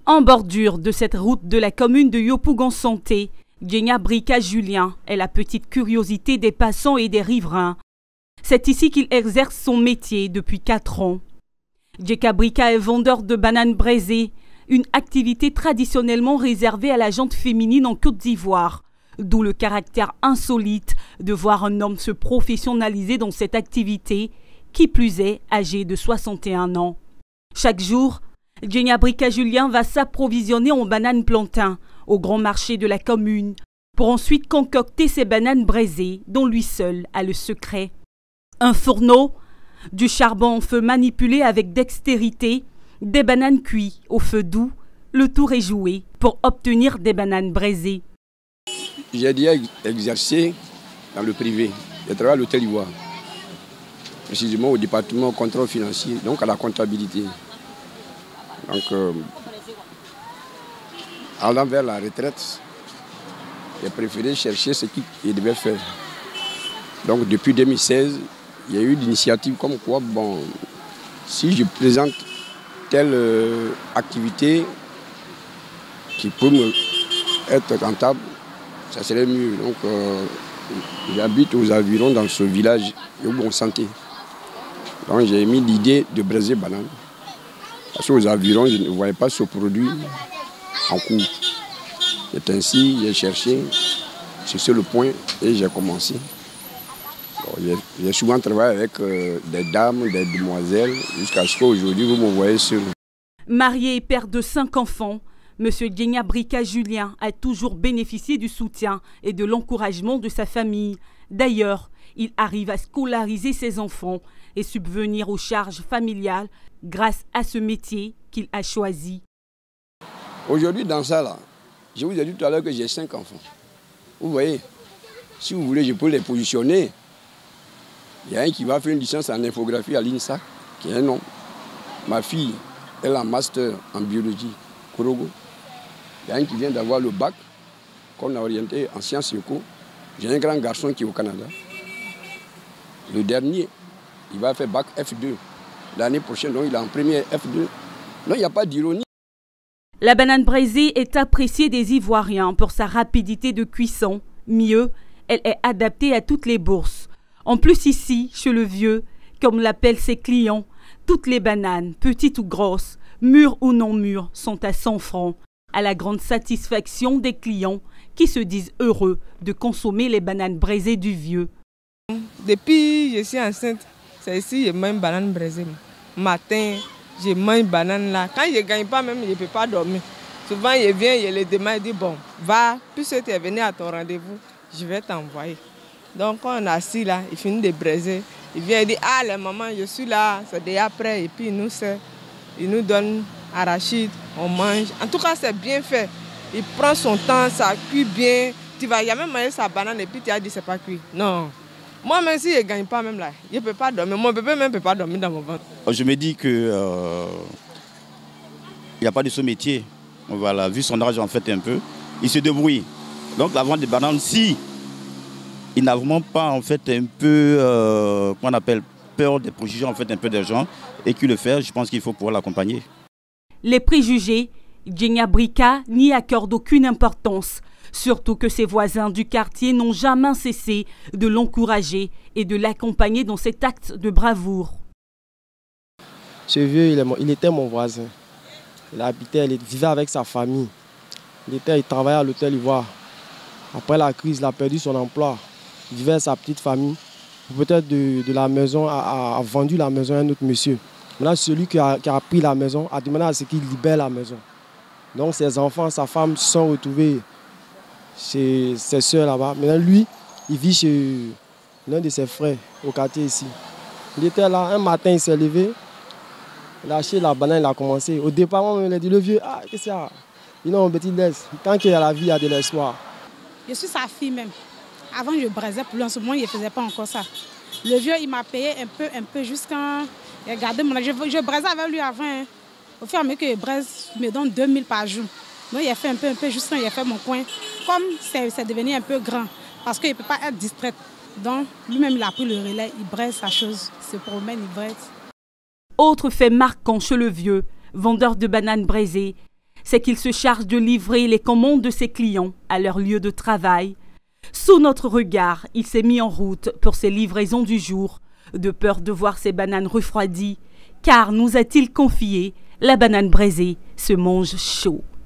En bordure de cette route de la commune de Yopougon-Santé, Djenyabrika Julien est la petite curiosité des passants et des riverains. C'est ici qu'il exerce son métier depuis 4 ans. Djenyabrika est vendeur de bananes braisées, une activité traditionnellement réservée à la gente féminine en Côte d'Ivoire. D'où le caractère insolite de voir un homme se professionnaliser dans cette activité, qui plus est âgé de 61 ans. Chaque jour, Djenyabrika Julien va s'approvisionner en bananes plantains au grand marché de la commune pour ensuite concocter ses bananes braisées dont lui seul a le secret. Un fourneau, du charbon en feu manipulé avec dextérité, des bananes cuites au feu doux, le tour est joué pour obtenir des bananes braisées. J'ai déjà exercé dans le privé. J'ai travaillé à l'hôtel Ivoire, précisément au département contrôle financier, donc à la comptabilité. Donc, allant vers la retraite, j'ai préféré chercher ce qu'il devait faire. Donc, depuis 2016, il y a eu l'initiative comme quoi, bon, si je présente telle activité qui peut me être rentable, ça serait mieux. Donc, j'habite aux environs dans ce village, Yopougon-Santé. Donc, j'ai mis l'idée de braiser banane. Parce qu'aux environs, je ne voyais pas ce produit en cours. C'est ainsi, j'ai cherché, c'est sur le point et j'ai commencé. J'ai souvent travaillé avec des dames, des demoiselles, jusqu'à ce qu'aujourd'hui, vous me voyez seul. Marié et père de 5 enfants, M. Djenyabrika Julien a toujours bénéficié du soutien et de l'encouragement de sa famille. D'ailleurs, il arrive à scolariser ses enfants et subvenir aux charges familiales grâce à ce métier qu'il a choisi. Aujourd'hui, dans ça, là, je vous ai dit tout à l'heure que j'ai 5 enfants. Vous voyez, si vous voulez, je peux les positionner. Il y a un qui va faire une licence en infographie à l'INSA, qui est un homme. Ma fille, elle a un master en biologie, Korogo. Il y a un qui vient d'avoir le bac, qu'on a orienté en sciences éco. J'ai un grand garçon qui est au Canada. Le dernier, il va faire bac F2. L'année prochaine, donc, il est en première F2. Non, il n'y a pas d'ironie. La banane braisée est appréciée des Ivoiriens pour sa rapidité de cuisson. Mieux, elle est adaptée à toutes les bourses. En plus ici, chez le vieux, comme l'appellent ses clients, toutes les bananes, petites ou grosses, mûres ou non mûres, sont à 100 francs, à la grande satisfaction des clients qui se disent heureux de consommer les bananes braisées du vieux. Depuis que je suis enceinte, c'est ici que je mange banane braisée. Matin, je mange banane là. Quand je ne gagne pas même, je ne peux pas dormir. Souvent, je viens, je le demande, je dis bon, va, puisque tu es venu à ton rendez-vous, je vais t'envoyer. Donc quand on est assis là, il finit de braiser. Il vient et dit, ah les mamans, je suis là, c'est déjà prêt. Et puis il nous sert, il nous donne arachide, on mange. En tout cas, c'est bien fait. Il prend son temps, ça cuit bien. Tu vas jamais manger sa banane et puis tu as dit c'est pas cuit. Non. Moi même si je ne gagne pas même là, je ne peux pas dormir. Mon bébé même ne peut pas dormir dans mon ventre. Je me dis que il n'y a pas de ce métier. Voilà, vu son âge en fait un peu, il se débrouille. Donc la vente des bananes, si il n'a vraiment pas en fait un peu, qu'on appelle peur des préjugés en fait un peu des gens et qu'il le fait, je pense qu'il faut pouvoir l'accompagner. Les préjugés, Djenyabrika n'y accorde aucune importance. Surtout que ses voisins du quartier n'ont jamais cessé de l'encourager et de l'accompagner dans cet acte de bravoure. Ce vieux, il était mon voisin. Il habitait, il vivait avec sa famille. Il travaillait à l'hôtel Ivoire. Après la crise, il a perdu son emploi. Il vivait avec sa petite famille. Peut-être de la maison, a vendu la maison à un autre monsieur. Maintenant, celui qui a pris la maison a demandé à ce qu'il libère la maison. Donc ses enfants, sa femme se sont retrouvés chez ses soeurs là-bas. Maintenant, lui, il vit chez l'un de ses frères au quartier ici. Il était là, un matin, il s'est levé. Il a acheté la banane, il a commencé. Au départ, on lui a dit, le vieux, ah, qu'est-ce qu'il y a? Il dit, non, petit laisse. Tant qu'il y a la vie, il y a de l'espoir. Je suis sa fille même. Avant, je braisais pour lui. En ce moment, il ne faisait pas encore ça. Le vieux, il m'a payé un peu, jusqu'à... Regardez, je braisais avec lui avant. Hein. Au fur et à mesure que je braise, il me donne 2000 par jour. Donc, il a fait un peu, juste quand il a fait mon coin. Comme c'est devenu un peu grand, parce qu'il ne peut pas être distrait. Donc, lui-même, il a pris le relais, il braise sa chose, il se promène, il braise. Autre fait marquant chez le vieux, vendeur de bananes braisées, c'est qu'il se charge de livrer les commandes de ses clients à leur lieu de travail. Sous notre regard, il s'est mis en route pour ses livraisons du jour, de peur de voir ses bananes refroidies, car, nous a-t-il confié, la banane braisée se mange chaud.